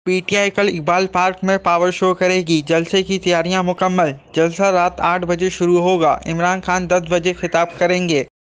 PTI कल Iqbal park में power show करेगी। जलसे की तैयारियां मुकम्मल। जलसा रात 8 बजे शुरू होगा। इमरान खान 10 बजे खिताब करेंगे।